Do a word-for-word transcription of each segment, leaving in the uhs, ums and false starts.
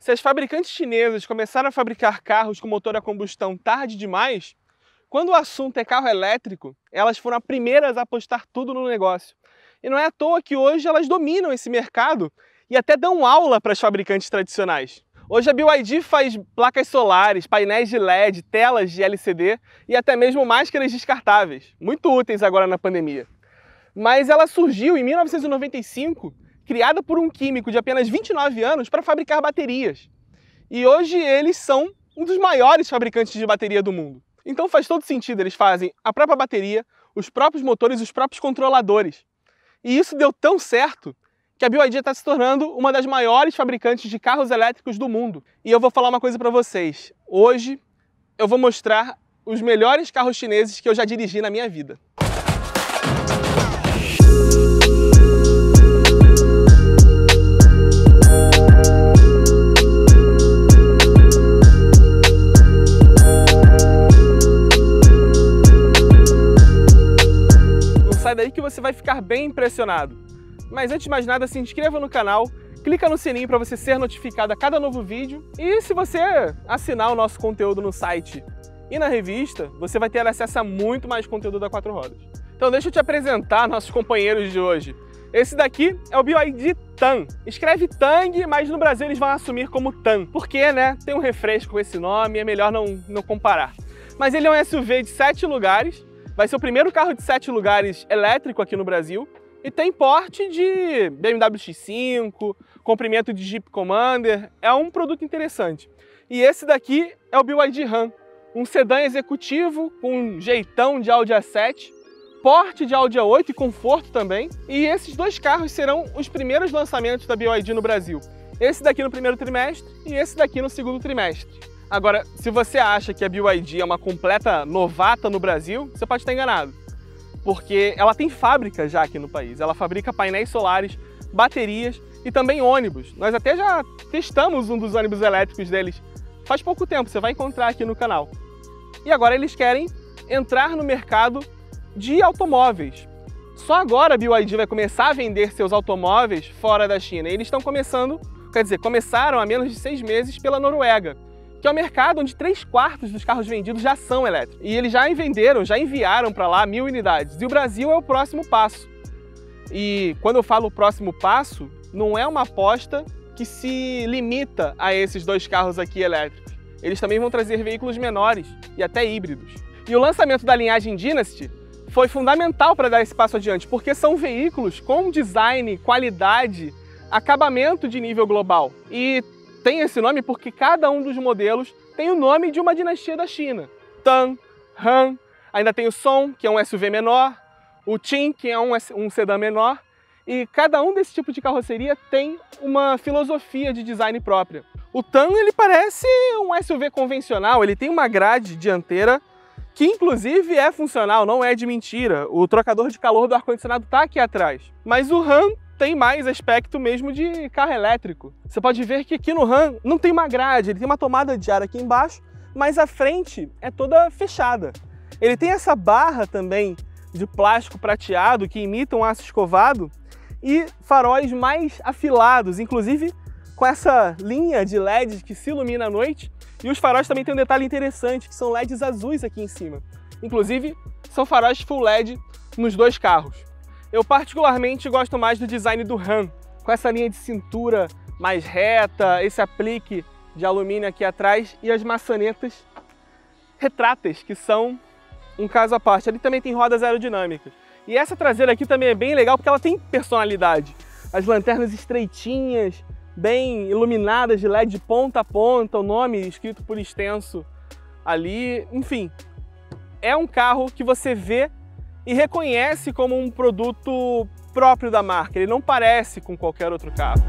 Se as fabricantes chinesas começaram a fabricar carros com motor a combustão tarde demais, quando o assunto é carro elétrico, elas foram as primeiras a apostar tudo no negócio. E não é à toa que hoje elas dominam esse mercado e até dão aula para as fabricantes tradicionais. Hoje a B Y D faz placas solares, painéis de L E D, telas de L C D e até mesmo máscaras descartáveis, muito úteis agora na pandemia. Mas ela surgiu em mil novecentos e noventa e cinco, criada por um químico de apenas vinte e nove anos para fabricar baterias. E hoje eles são um dos maiores fabricantes de bateria do mundo. Então faz todo sentido, eles fazem a própria bateria, os próprios motores e os próprios controladores. E isso deu tão certo que a B Y D está se tornando uma das maiores fabricantes de carros elétricos do mundo. E eu vou falar uma coisa para vocês. Hoje eu vou mostrar os melhores carros chineses que eu já dirigi na minha vida. Sai daí que você vai ficar bem impressionado. Mas antes de mais nada, se inscreva no canal, clica no sininho para você ser notificado a cada novo vídeo. E se você assinar o nosso conteúdo no site e na revista, você vai ter acesso a muito mais conteúdo da Quatro Rodas. Então deixa eu te apresentar nossos companheiros de hoje. Esse daqui é o B Y D Tan. Escreve Tang, mas no Brasil eles vão assumir como Tan. Porque, né, tem um refresco com esse nome, é melhor não, não comparar. Mas ele é um S U V de sete lugares, vai ser o primeiro carro de sete lugares elétrico aqui no Brasil e tem porte de B M W X cinco, comprimento de Jeep Commander, é um produto interessante. E esse daqui é o B Y D Han, um sedã executivo com um jeitão de Audi A sete, porte de Audi A oito e conforto também. E esses dois carros serão os primeiros lançamentos da B Y D no Brasil. Esse daqui no primeiro trimestre e esse daqui no segundo trimestre. Agora, se você acha que a B Y D é uma completa novata no Brasil, você pode estar enganado. Porque ela tem fábrica já aqui no país. Ela fabrica painéis solares, baterias e também ônibus. Nós até já testamos um dos ônibus elétricos deles faz pouco tempo, você vai encontrar aqui no canal. E agora eles querem entrar no mercado de automóveis. Só agora a B Y D vai começar a vender seus automóveis fora da China. E eles estão começando, quer dizer, começaram há menos de seis meses pela Noruega, que é um mercado onde três quartos dos carros vendidos já são elétricos. E eles já venderam, já enviaram para lá mil unidades. E o Brasil é o próximo passo. E quando eu falo próximo passo, não é uma aposta que se limita a esses dois carros aqui elétricos. Eles também vão trazer veículos menores e até híbridos. E o lançamento da linhagem Dynasty foi fundamental para dar esse passo adiante, porque são veículos com design, qualidade, acabamento de nível global. E tem esse nome porque cada um dos modelos tem o nome de uma dinastia da China. Tan, Han, ainda tem o Song, que é um S U V menor, o Qing, que é um, um sedã menor, e cada um desse tipo de carroceria tem uma filosofia de design própria. O Tan, ele parece um S U V convencional, ele tem uma grade dianteira que inclusive é funcional, não é de mentira. O trocador de calor do ar-condicionado está aqui atrás. Mas o Han tem mais aspecto mesmo de carro elétrico. Você pode ver que aqui no Han não tem uma grade, ele tem uma tomada de ar aqui embaixo, mas a frente é toda fechada. Ele tem essa barra também de plástico prateado que imita um aço escovado e faróis mais afilados, inclusive com essa linha de L E D que se ilumina à noite. E os faróis também tem um detalhe interessante, que são L E Ds azuis aqui em cima. Inclusive, são faróis Full L E D nos dois carros. Eu particularmente gosto mais do design do Han, com essa linha de cintura mais reta, esse aplique de alumínio aqui atrás e as maçanetas retráteis, que são um caso à parte. Ali também tem rodas aerodinâmicas. E essa traseira aqui também é bem legal porque ela tem personalidade. As lanternas estreitinhas, bem iluminadas de L E D de ponta a ponta, o nome escrito por extenso ali, enfim. É um carro que você vê e reconhece como um produto próprio da marca, ele não parece com qualquer outro carro.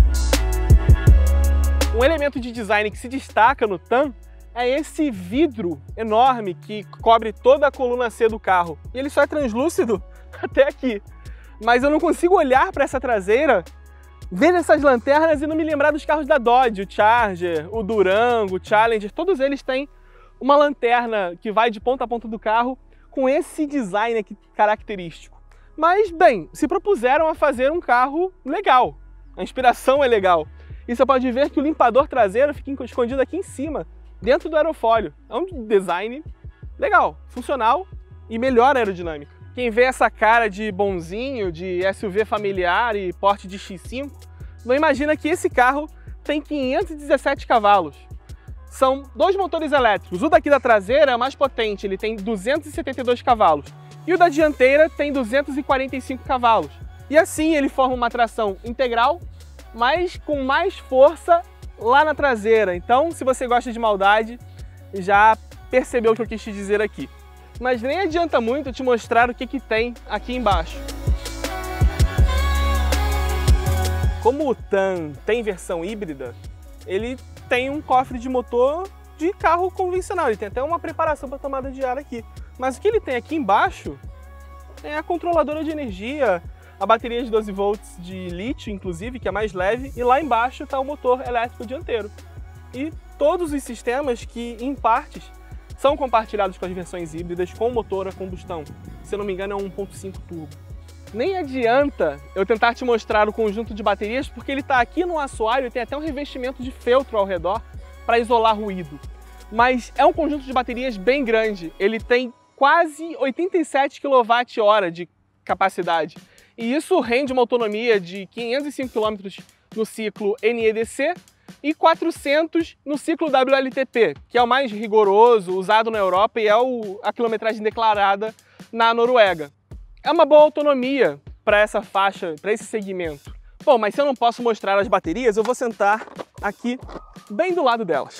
Um elemento de design que se destaca no Tan é esse vidro enorme que cobre toda a coluna C do carro. E ele só é translúcido até aqui. Mas eu não consigo olhar para essa traseira, ver essas lanternas e não me lembrar dos carros da Dodge, o Charger, o Durango, o Challenger, todos eles têm uma lanterna que vai de ponta a ponta do carro com esse design aqui característico. Mas, bem, se propuseram a fazer um carro legal. A inspiração é legal. E você pode ver que o limpador traseiro fica escondido aqui em cima, dentro do aerofólio. É um design legal, funcional e melhor aerodinâmica. Quem vê essa cara de bonzinho, de S U V familiar e porte de X cinco, não imagina que esse carro tem quinhentos e dezessete cavalos. São dois motores elétricos. O daqui da traseira é o mais potente, ele tem duzentos e setenta e dois cavalos. E o da dianteira tem duzentos e quarenta e cinco cavalos. E assim ele forma uma tração integral, mas com mais força lá na traseira. Então, se você gosta de maldade, já percebeu o que eu quis te dizer aqui. Mas nem adianta muito te mostrar o que, que tem aqui embaixo. Como o Than tem versão híbrida, ele tem um cofre de motor de carro convencional. Ele tem até uma preparação para tomada de ar aqui. Mas o que ele tem aqui embaixo é a controladora de energia, a bateria de doze volts de lítio, inclusive, que é mais leve, e lá embaixo está o motor elétrico dianteiro. E todos os sistemas que, em partes, são compartilhados com as versões híbridas com motor a combustão. Se eu não me engano, é um um ponto cinco turbo. Nem adianta eu tentar te mostrar o conjunto de baterias, porque ele está aqui no assoalho e tem até um revestimento de feltro ao redor para isolar ruído. Mas é um conjunto de baterias bem grande. Ele tem quase oitenta e sete quilowatt-hora de capacidade. E isso rende uma autonomia de quinhentos e cinco quilômetros no ciclo N E D C e quatrocentos no ciclo W L T P, que é o mais rigoroso, usado na Europa e é o, a quilometragem declarada na Noruega. É uma boa autonomia para essa faixa, para esse segmento. Bom, mas se eu não posso mostrar as baterias, eu vou sentar aqui bem do lado delas.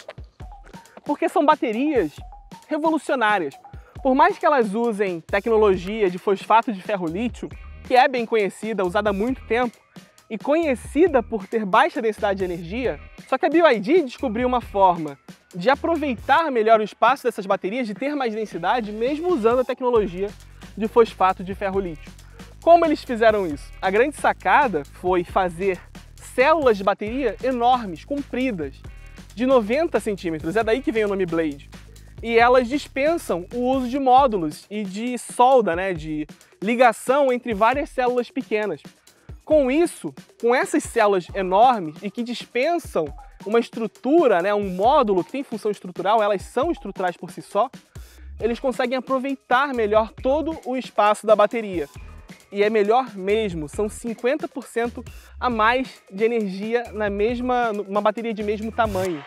Porque são baterias revolucionárias. Por mais que elas usem tecnologia de fosfato de ferro-lítio, que é bem conhecida, usada há muito tempo, e conhecida por ter baixa densidade de energia, só que a B Y D descobriu uma forma de aproveitar melhor o espaço dessas baterias, de ter mais densidade, mesmo usando a tecnologia de fosfato de ferro-lítio. Como eles fizeram isso? A grande sacada foi fazer células de bateria enormes, compridas, de noventa centímetros, é daí que vem o nome Blade. E elas dispensam o uso de módulos e de solda, né, de ligação entre várias células pequenas. Com isso, com essas células enormes e que dispensam uma estrutura, né, um módulo que tem função estrutural, elas são estruturais por si só, eles conseguem aproveitar melhor todo o espaço da bateria. E é melhor mesmo, são cinquenta por cento a mais de energia na mesma, uma bateria de mesmo tamanho.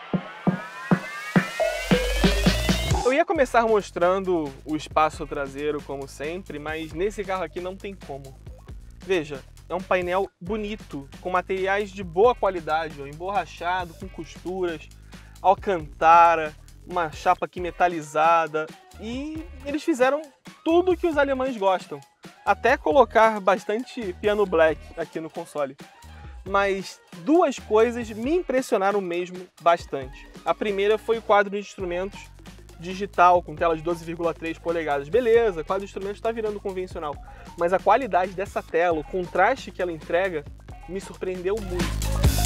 Eu ia começar mostrando o espaço traseiro como sempre, mas nesse carro aqui não tem como. Veja, é um painel bonito, com materiais de boa qualidade, ó, emborrachado, com costuras, alcantara, uma chapa aqui metalizada, e eles fizeram tudo que os alemães gostam, até colocar bastante piano black aqui no console. Mas duas coisas me impressionaram mesmo bastante. A primeira foi o quadro de instrumentos digital com tela de doze vírgula três polegadas. Beleza, o quadro de instrumentos está virando convencional, mas a qualidade dessa tela, o contraste que ela entrega, me surpreendeu muito.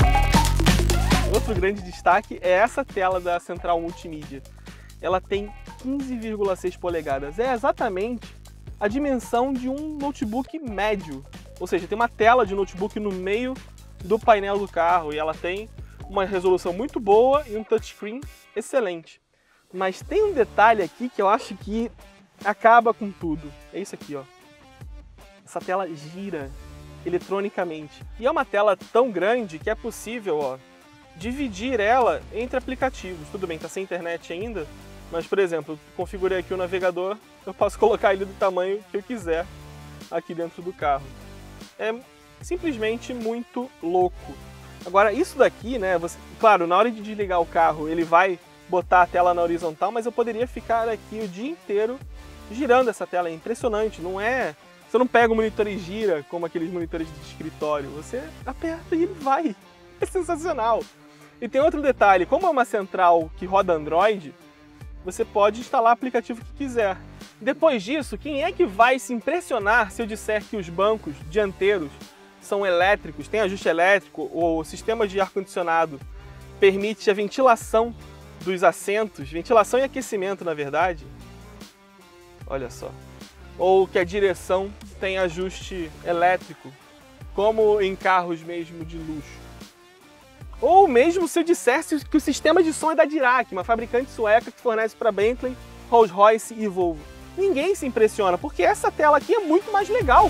Outro grande destaque é essa tela da central multimídia. Ela tem quinze vírgula seis polegadas, é exatamente a dimensão de um notebook médio, ou seja, tem uma tela de notebook no meio do painel do carro e ela tem uma resolução muito boa e um touchscreen excelente. Mas tem um detalhe aqui que eu acho que acaba com tudo. É isso aqui, ó. Essa tela gira eletronicamente. E é uma tela tão grande que é possível, ó, dividir ela entre aplicativos. Tudo bem, tá sem internet ainda, mas, por exemplo, eu configurei aqui o navegador, eu posso colocar ele do tamanho que eu quiser aqui dentro do carro. É simplesmente muito louco. Agora, isso daqui, né, você, claro, na hora de desligar o carro, ele vai botar a tela na horizontal, mas eu poderia ficar aqui o dia inteiro girando essa tela. É impressionante, não é... Você não pega o monitor e gira como aqueles monitores de escritório, você aperta e ele vai. É sensacional. E tem outro detalhe, como é uma central que roda Android, você pode instalar o aplicativo que quiser. Depois disso, quem é que vai se impressionar se eu disser que os bancos dianteiros são elétricos, tem ajuste elétrico, ou o sistema de ar-condicionado permite a ventilação dos assentos, ventilação e aquecimento, na verdade. Olha só. Ou que a direção tem ajuste elétrico, como em carros mesmo de luxo. Ou mesmo se eu dissesse que o sistema de som é da Dirac, uma fabricante sueca que fornece para Bentley, Rolls-Royce e Volvo. Ninguém se impressiona, porque essa tela aqui é muito mais legal.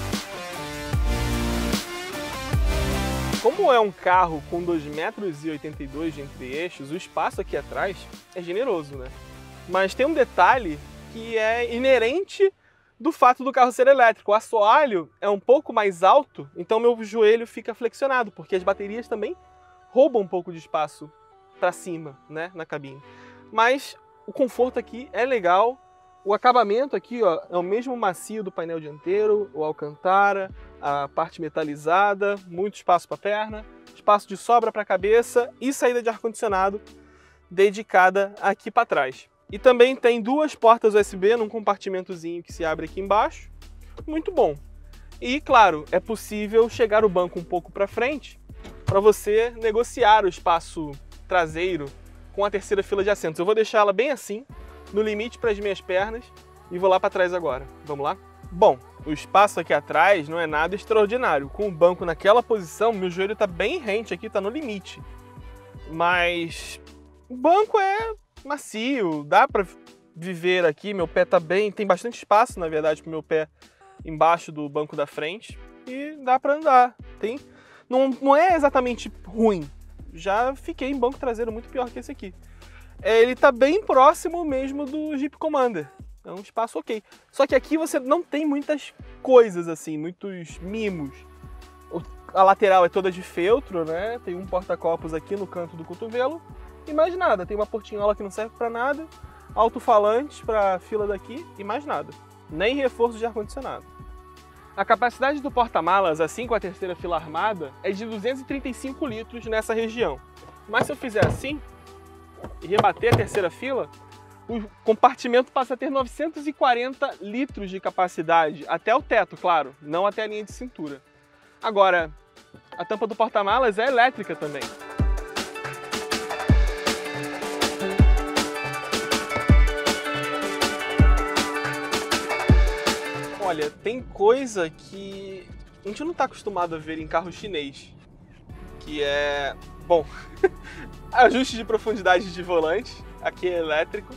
Como é um carro com dois metros e oitenta e dois de entre-eixos, o espaço aqui atrás é generoso, né? Mas tem um detalhe que é inerente do fato do carro ser elétrico. O assoalho é um pouco mais alto, então meu joelho fica flexionado, porque as baterias também roubam um pouco de espaço para cima, né, na cabine. Mas o conforto aqui é legal. O acabamento aqui, ó, é o mesmo macio do painel dianteiro, o alcantara, a parte metalizada, muito espaço para perna, espaço de sobra para a cabeça e saída de ar-condicionado dedicada aqui para trás. E também tem duas portas U S B num compartimentozinho que se abre aqui embaixo, muito bom. E claro, é possível chegar o banco um pouco para frente para você negociar o espaço traseiro com a terceira fila de assentos. Eu vou deixar ela bem assim, no limite para as minhas pernas, e vou lá para trás agora. Vamos lá? Bom, o espaço aqui atrás não é nada extraordinário. Com o banco naquela posição, meu joelho está bem rente aqui, está no limite. Mas o banco é macio, dá para viver aqui, meu pé está bem, tem bastante espaço, na verdade, para o meu pé embaixo do banco da frente, e dá para andar. Tem, não, não é exatamente ruim. Já fiquei em banco traseiro muito pior que esse aqui. Ele está bem próximo mesmo do Jeep Commander. É um espaço ok. Só que aqui você não tem muitas coisas assim, muitos mimos. A lateral é toda de feltro, né? Tem um porta-copos aqui no canto do cotovelo. E mais nada. Tem uma portinhola que não serve para nada. Alto-falantes para a fila daqui e mais nada. Nem reforço de ar-condicionado. A capacidade do porta-malas, assim com a terceira fila armada, é de duzentos e trinta e cinco litros nessa região. Mas se eu fizer assim e rebater a terceira fila, o compartimento passa a ter novecentos e quarenta litros de capacidade, até o teto, claro, não até a linha de cintura. Agora, a tampa do porta-malas é elétrica também. Olha, tem coisa que a gente não está acostumado a ver em carro chinês, que é, bom, ajuste de profundidade de volante, aqui é elétrico,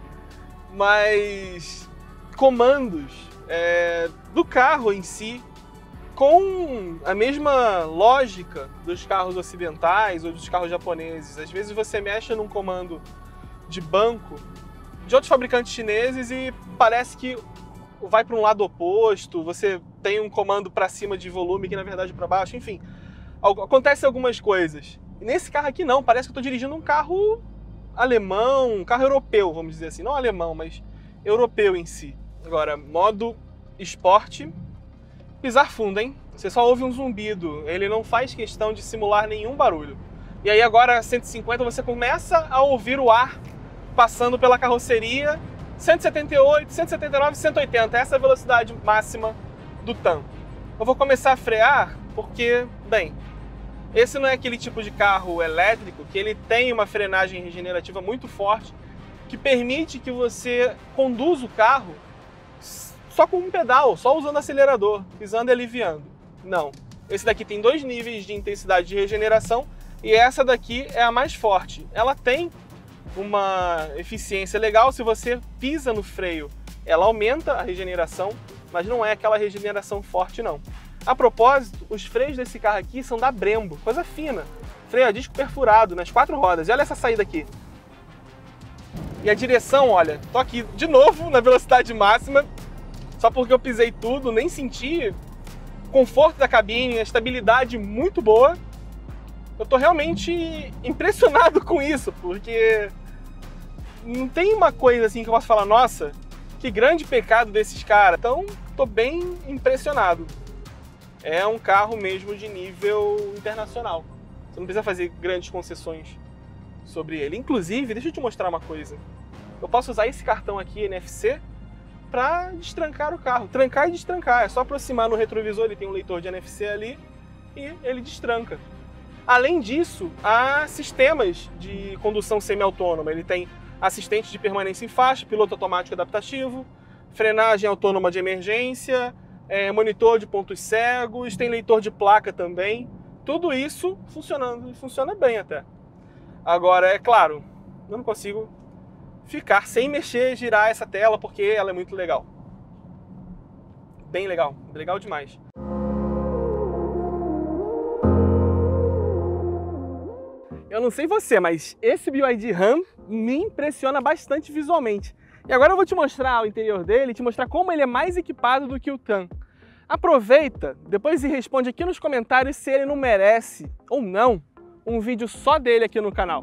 mas comandos é, do carro em si, com a mesma lógica dos carros ocidentais ou dos carros japoneses. Às vezes você mexe num comando de banco de outros fabricantes chineses e parece que vai para um lado oposto, você tem um comando para cima de volume que na verdade para baixo, enfim, acontece algumas coisas. E nesse carro aqui não, parece que eu estou dirigindo um carro alemão, um carro europeu, vamos dizer assim, não alemão, mas europeu em si. Agora, modo esporte, pisar fundo, hein? Você só ouve um zumbido, ele não faz questão de simular nenhum barulho. E aí agora, cento e cinquenta, você começa a ouvir o ar passando pela carroceria, cento e setenta e oito, cento e setenta e nove, cento e oitenta, essa é a velocidade máxima do tanque. Eu vou começar a frear porque, bem, esse não é aquele tipo de carro elétrico que ele tem uma frenagem regenerativa muito forte que permite que você conduza o carro só com um pedal, só usando acelerador, pisando e aliviando. Não. Esse daqui tem dois níveis de intensidade de regeneração e essa daqui é a mais forte. Ela tem uma eficiência legal, se você pisa no freio, ela aumenta a regeneração, mas não é aquela regeneração forte não. A propósito, os freios desse carro aqui são da Brembo, coisa fina. Freio a disco perfurado nas quatro rodas. E olha essa saída aqui. E a direção, olha, tô aqui de novo na velocidade máxima, só porque eu pisei tudo, nem senti o conforto da cabine, a estabilidade muito boa. Eu tô realmente impressionado com isso, porque não tem uma coisa assim que eu posso falar, nossa, que grande pecado desses caras. Então, tô bem impressionado. É um carro mesmo de nível internacional. Você não precisa fazer grandes concessões sobre ele. Inclusive, deixa eu te mostrar uma coisa. Eu posso usar esse cartão aqui, N F C, para destrancar o carro. Trancar e destrancar. É só aproximar no retrovisor, ele tem um leitor de N F C ali e ele destranca. Além disso, há sistemas de condução semi-autônoma. Ele tem assistente de permanência em faixa, piloto automático adaptativo, frenagem autônoma de emergência, é, monitor de pontos cegos, tem leitor de placa também. tudo isso funcionando, e funciona bem até. Agora, é claro, eu não consigo ficar sem mexer, girar essa tela, porque ela é muito legal. Bem legal, legal demais. Eu não sei você, mas esse B Y D RAM me impressiona bastante visualmente. E agora eu vou te mostrar o interior dele, te mostrar como ele é mais equipado do que o Tan. Aproveita, depois e responde aqui nos comentários se ele não merece, ou não, um vídeo só dele aqui no canal.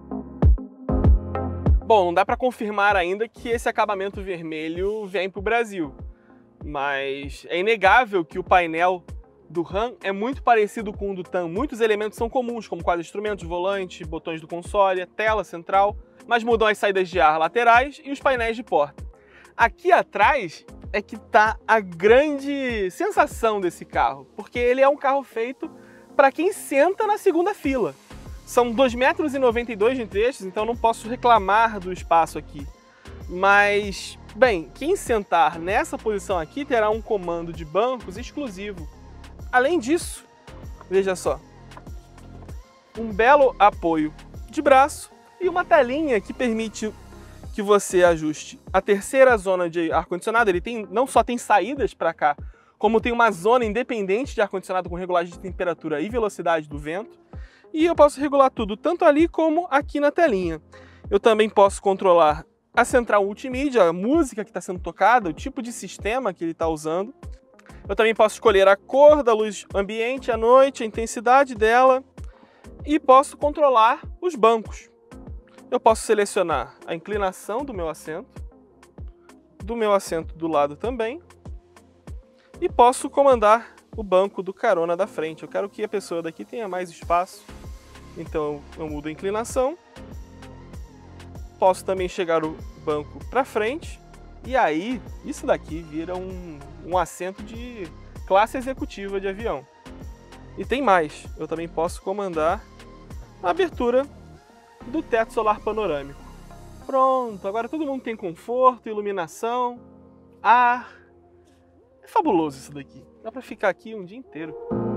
Bom, não dá para confirmar ainda que esse acabamento vermelho vem para o Brasil, mas é inegável que o painel do RAM é muito parecido com o do Tan. Muitos elementos são comuns, como quadro de instrumentos, volante, botões do console, tela central, mas mudam as saídas de ar laterais e os painéis de porta. Aqui atrás é que está a grande sensação desse carro, porque ele é um carro feito para quem senta na segunda fila. São dois metros e noventa e dois entre eixos, então não posso reclamar do espaço aqui. Mas, bem, quem sentar nessa posição aqui terá um comando de bancos exclusivo. Além disso, veja só, um belo apoio de braço e uma telinha que permite que você ajuste a terceira zona de ar-condicionado. Ele tem, não só tem saídas para cá, como tem uma zona independente de ar-condicionado com regulagem de temperatura e velocidade do vento. E eu posso regular tudo, tanto ali como aqui na telinha. Eu também posso controlar a central multimídia, a música que está sendo tocada, o tipo de sistema que ele está usando. Eu também posso escolher a cor da luz ambiente à noite, a intensidade dela, e posso controlar os bancos. Eu posso selecionar a inclinação do meu assento, do meu assento do lado também, e posso comandar o banco do carona da frente. Eu quero que a pessoa daqui tenha mais espaço, então eu mudo a inclinação. Posso também chegar o banco para frente, e aí isso daqui vira um, um assento de classe executiva de avião. E tem mais, eu também posso comandar a abertura do teto solar panorâmico. Pronto, agora todo mundo tem conforto, iluminação, ar. É fabuloso isso daqui, dá para ficar aqui um dia inteiro.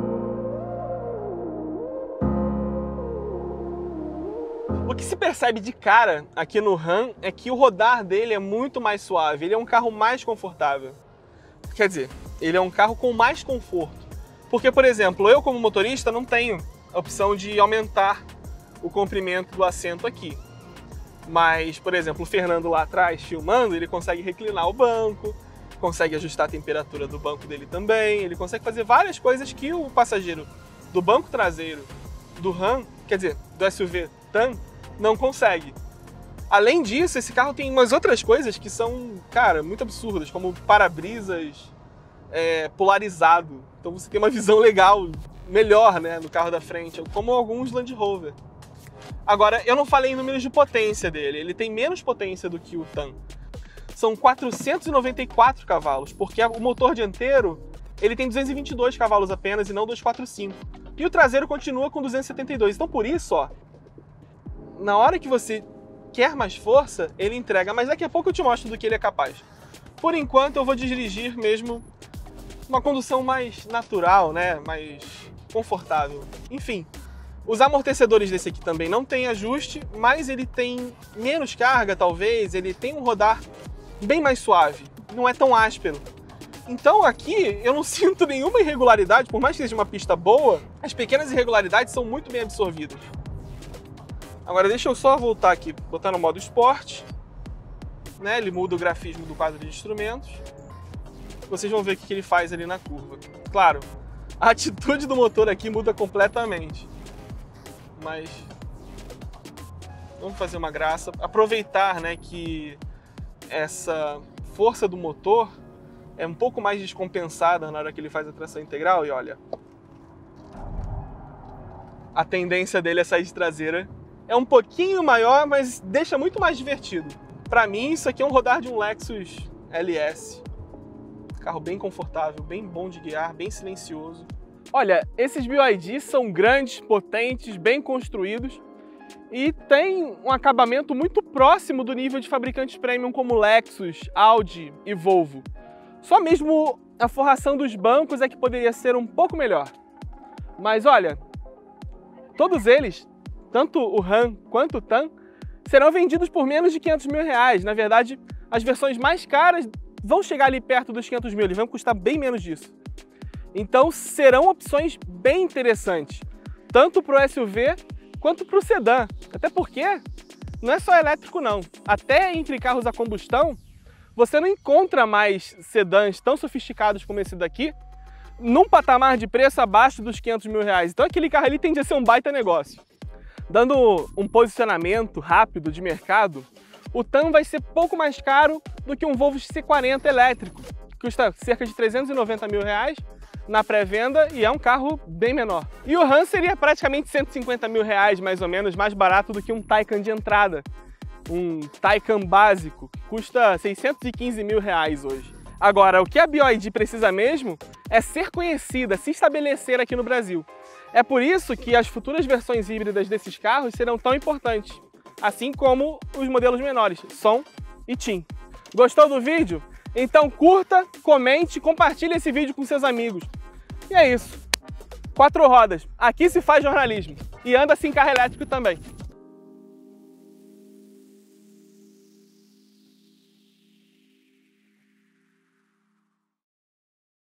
O que se percebe de cara aqui no RAM é que o rodar dele é muito mais suave, ele é um carro mais confortável. Quer dizer, ele é um carro com mais conforto. Porque, por exemplo, eu como motorista não tenho a opção de aumentar o comprimento do assento aqui. Mas, por exemplo, o Fernando lá atrás filmando, ele consegue reclinar o banco, consegue ajustar a temperatura do banco dele também, ele consegue fazer várias coisas que o passageiro do banco traseiro do RAM, quer dizer, do S U V Tan, não consegue. Além disso, esse carro tem umas outras coisas que são, cara, muito absurdas, como para-brisas é, polarizado. Então você tem uma visão legal, melhor, né, no carro da frente, como alguns Land Rover. Agora, eu não falei em números de potência dele, ele tem menos potência do que o Tan. São quatrocentos e noventa e quatro cavalos, porque o motor dianteiro ele tem duzentos e vinte e dois cavalos apenas e não duzentos e quarenta e cinco. E o traseiro continua com duzentos e setenta e dois. Então, por isso, ó, na hora que você quer mais força, ele entrega. Mas daqui a pouco eu te mostro do que ele é capaz. Por enquanto, eu vou dirigir mesmo uma condução mais natural, né? Mais confortável. Enfim, os amortecedores desse aqui também não tem ajuste, mas ele tem menos carga, talvez. Ele tem um rodar bem mais suave. Não é tão áspero. Então aqui eu não sinto nenhuma irregularidade, por mais que seja uma pista boa, as pequenas irregularidades são muito bem absorvidas. Agora deixa eu só voltar aqui, botar no modo esporte, né? Ele muda o grafismo do quadro de instrumentos. Vocês vão ver o que ele faz ali na curva. Claro, a atitude do motor aqui muda completamente. Mas vamos fazer uma graça, aproveitar, né, que essa força do motor é um pouco mais descompensada na hora que ele faz a tração integral. E olha, a tendência dele é sair de traseira. É um pouquinho maior, mas deixa muito mais divertido. Para mim, isso aqui é um rodar de um Lexus L S. Carro bem confortável, bem bom de guiar, bem silencioso. Olha, esses B Y Ds são grandes, potentes, bem construídos e tem um acabamento muito próximo do nível de fabricantes premium como Lexus, Audi e Volvo. Só mesmo a forração dos bancos é que poderia ser um pouco melhor. Mas olha, Todos eles, tanto o Ram quanto o Tam, serão vendidos por menos de quinhentos mil reais. Na verdade, as versões mais caras vão chegar ali perto dos quinhentos mil, eles vão custar bem menos disso. Então serão opções bem interessantes, tanto para o S U V quanto para o sedã. Até porque não é só elétrico não, até entre carros a combustão, você não encontra mais sedãs tão sofisticados como esse daqui, num patamar de preço abaixo dos quinhentos mil reais. Então aquele carro ali tende a ser um baita negócio. Dando um posicionamento rápido de mercado, o Tam vai ser pouco mais caro do que um Volvo C quarenta elétrico, que custa cerca de trezentos e noventa mil reais na pré-venda e é um carro bem menor. E o Ram seria praticamente cento e cinquenta mil reais, mais ou menos, mais barato do que um Taycan de entrada. Um Taycan básico, que custa seiscentos e quinze mil reais hoje. Agora, o que a B Y D precisa mesmo é ser conhecida, se estabelecer aqui no Brasil. É por isso que as futuras versões híbridas desses carros serão tão importantes, assim como os modelos menores, Som e Tim. Gostou do vídeo? Então curta, comente, compartilhe esse vídeo com seus amigos. E é isso. Quatro rodas. Aqui se faz jornalismo. E anda-se em carro elétrico também.